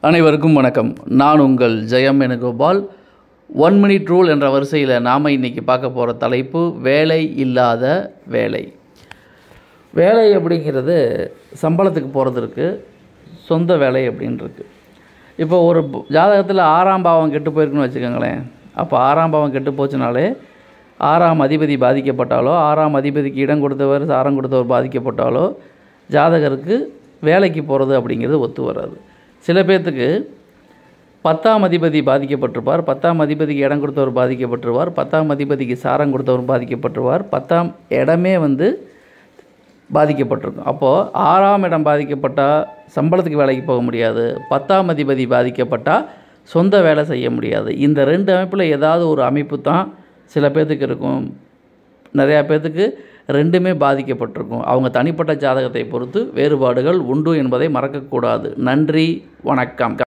அனைவருக்கும் வணக்கம். நான் உங்கள் ஜெயம்வேணுகோபால். 1 மினிட் ரூல் என்ற வரிசையில் நாம் இன்றைக்கி பார்க்க போகிற தலைப்பு வேலை இல்லாத வேலை. வேலை அப்படிங்கிறது சம்பளத்துக்கு போகிறது இருக்குது, சொந்த வேலை அப்படின்னு இருக்குது. இப்போ ஒரு ஜாதகத்தில் 6ஆம் பாவம் கெட்டு போயிருக்குன்னு வச்சுக்கோங்களேன். அப்போ 6ஆம் பாவம் கெட்டு போச்சுனாலே 6ஆம் அதிபதி பாதிக்கப்பட்டாலோ, 6ஆம் அதிபதிக்கு இடம் கொடுத்தவர் சாரம் கொடுத்தவர் பாதிக்கப்பட்டாலோ ஜாதகருக்கு வேலைக்கு போகிறது அப்படிங்கிறது ஒத்து வராது. சில பேர்த்துக்கு 10ஆம் அதிபதி பாதிக்கப்பட்டிருப்பார், 10ஆம் அதிபதிக்கு இடம் கொடுத்தவர் பாதிக்கப்பட்டிருவார், 10ஆம் அதிபதிக்கு சாரம் கொடுத்தவர் பாதிக்கப்பட்டிருவார், 10ஆம் இடமே பாதிக்கப்பட்டிருக்கும். அப்போது 6ஆம் இடம் பாதிக்கப்பட்டால் சம்பளத்துக்கு வேலைக்கு போக முடியாது, 10ஆம் அதிபதி பாதிக்கப்பட்டால் சொந்த வேலை செய்ய முடியாது. இந்த 2 அமைப்பில் ஏதாவது ஒரு அமைப்பு தான் சில பேர்த்துக்கு இருக்கும். நிறையா பேர்த்துக்கு 2மே பாதிக்கப்பட்டிருக்கும். அவங்க தனிப்பட்ட ஜாதகத்தை பொறுத்து வேறுபாடுகள் உண்டு என்பதை மறக்கக்கூடாது. நன்றி, வணக்கம்.